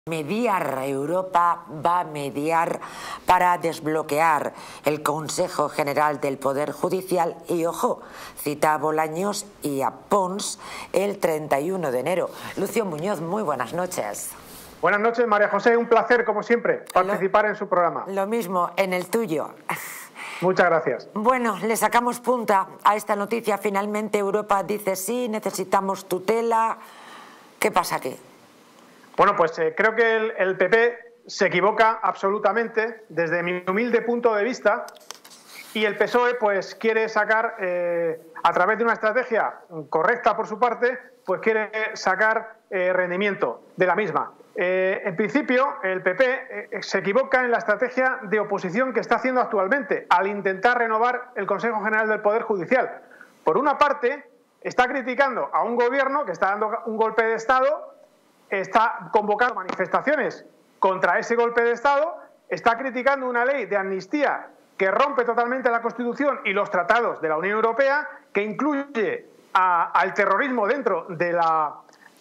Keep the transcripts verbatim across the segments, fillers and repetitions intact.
Mediar, Europa va a mediar para desbloquear el Consejo General del Poder Judicial y, ojo, cita a Bolaños y a Pons el treinta y uno de enero. Lucio Muñoz, muy buenas noches. Buenas noches, María José. Un placer, como siempre, participar lo, en su programa. Lo mismo, en el tuyo. Muchas gracias. Bueno, le sacamos punta a esta noticia. Finalmente Europa dice sí, necesitamos tutela. ¿Qué pasa aquí? Bueno, pues eh, creo que el, el P P se equivoca absolutamente desde mi humilde punto de vista, y el P S O E pues quiere sacar, eh, a través de una estrategia correcta por su parte, pues quiere sacar eh, rendimiento de la misma. Eh, en principio, el P P eh, se equivoca en la estrategia de oposición que está haciendo actualmente al intentar renovar el Consejo General del Poder Judicial. Por una parte, está criticando a un gobierno que está dando un golpe de Estado, está convocando manifestaciones contra ese golpe de Estado, está criticando una ley de amnistía que rompe totalmente la Constitución y los tratados de la Unión Europea, que incluye a, al terrorismo dentro de la,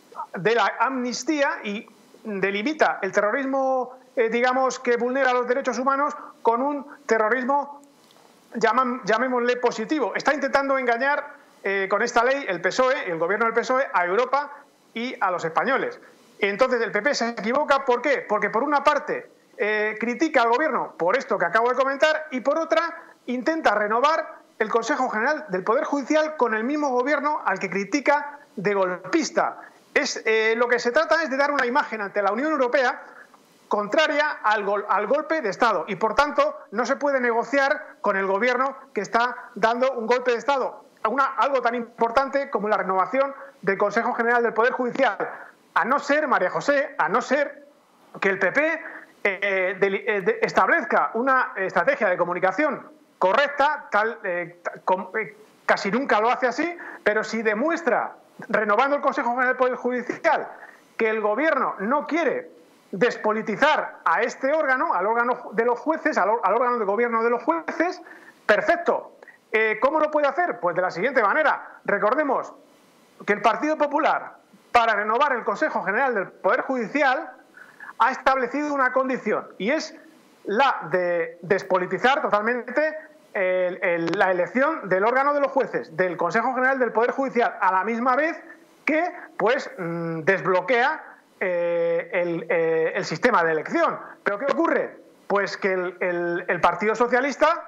de la amnistía y delimita el terrorismo, eh, digamos, que vulnera los derechos humanos con un terrorismo, llaman, llamémosle, positivo. Está intentando engañar eh, con esta ley el P S O E, el gobierno del P S O E, a Europa y a los españoles. Entonces el P P se equivoca. ¿Por qué? Porque por una parte eh, critica al gobierno por esto que acabo de comentar y por otra intenta renovar el Consejo General del Poder Judicial con el mismo gobierno al que critica de golpista. Es, eh, lo que se trata es de dar una imagen ante la Unión Europea contraria al, gol, al golpe de Estado, y por tanto no se puede negociar con el gobierno que está dando un golpe de Estado. Una, algo tan importante como la renovación del Consejo General del Poder Judicial. A no ser, María José, a no ser que el P P eh, de, de, establezca una estrategia de comunicación correcta, tal, eh, com, eh, casi nunca lo hace así, pero si demuestra, renovando el Consejo General del Poder Judicial, que el gobierno no quiere despolitizar a este órgano, al órgano de los jueces, al, al órgano de gobierno de los jueces, perfecto. Eh, ¿Cómo lo puede hacer? Pues de la siguiente manera. Recordemos que el Partido Popular, para renovar el Consejo General del Poder Judicial, ha establecido una condición, y es la de despolitizar totalmente el, el, la elección del órgano de los jueces del Consejo General del Poder Judicial, a la misma vez que pues mmm, desbloquea eh, el, eh, el sistema de elección. ¿Pero qué ocurre? Pues que el, el, el Partido Socialista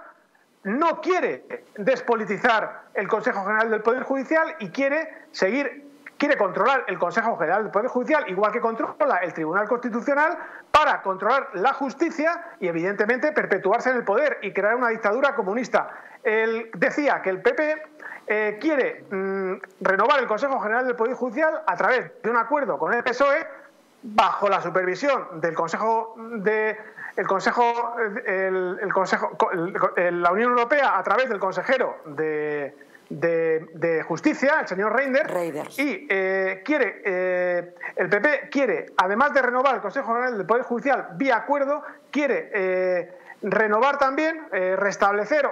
no quiere despolitizar el Consejo General del Poder Judicial y quiere seguir, quiere controlar el Consejo General del Poder Judicial, igual que controla el Tribunal Constitucional, para controlar la justicia y, evidentemente, perpetuarse en el poder y crear una dictadura comunista. Él decía que el P P eh, quiere mmm, renovar el Consejo General del Poder Judicial a través de un acuerdo con el P S O E, bajo la supervisión del Consejo de el Consejo, el, el Consejo el, la Unión Europea, a través del consejero de, de, de Justicia, el señor Reinders, Reinders. y eh, quiere eh, el P P quiere, además de renovar el Consejo General del Poder Judicial vía acuerdo, quiere eh, renovar también, eh, restablecer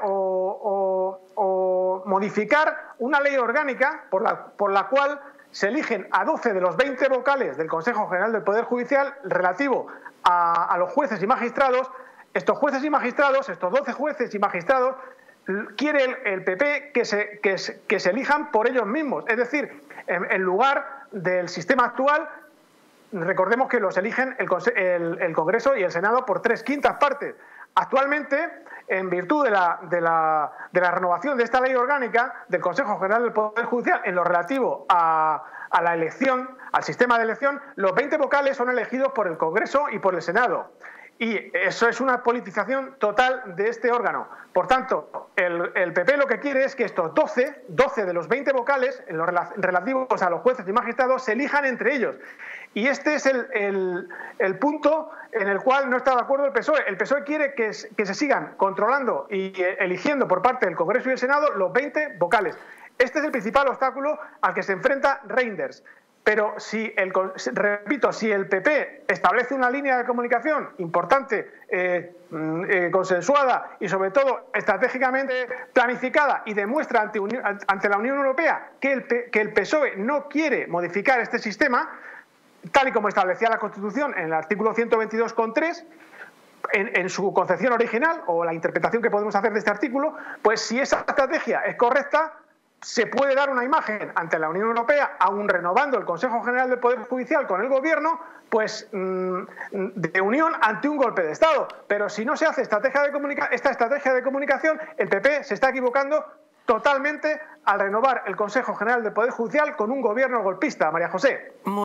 o, o, o modificar una ley orgánica por la, por la cual se eligen a doce de los veinte vocales del Consejo General del Poder Judicial relativo a, a los jueces y magistrados. Estos jueces y magistrados, estos doce jueces y magistrados, quiere el, el P P que se, que, se, que se elijan por ellos mismos. Es decir, en, en lugar del sistema actual, recordemos que los eligen el, el, el Congreso y el Senado por tres quintas partes. Actualmente, en virtud de la, de, la, de la renovación de esta ley orgánica del Consejo General del Poder Judicial en lo relativo a, a la elección, al sistema de elección, los veinte vocales son elegidos por el Congreso y por el Senado. Y eso es una politización total de este órgano. Por tanto, el, el P P lo que quiere es que estos doce, doce de los veinte vocales, en los relativos a los jueces y magistrados, se elijan entre ellos. Y este es el, el, el punto en el cual no está de acuerdo el P S O E. El P S O E quiere que, que se sigan controlando y eligiendo por parte del Congreso y el Senado los veinte vocales. Este es el principal obstáculo al que se enfrenta Reinders. Pero si, el, repito, si el P P establece una línea de comunicación importante, eh, eh, consensuada y sobre todo estratégicamente planificada, y demuestra ante, ante la Unión Europea que el, que el P S O E no quiere modificar este sistema, tal y como establecía la Constitución en el artículo ciento veintidós punto tres, en, en su concepción original, o la interpretación que podemos hacer de este artículo, pues si esa estrategia es correcta, se puede dar una imagen ante la Unión Europea, aún renovando el Consejo General del Poder Judicial con el Gobierno, pues mmm, de unión ante un golpe de Estado. Pero si no se hace estrategia de comunica esta estrategia de comunicación, el P P se está equivocando totalmente al renovar el Consejo General del Poder Judicial con un gobierno golpista, María José.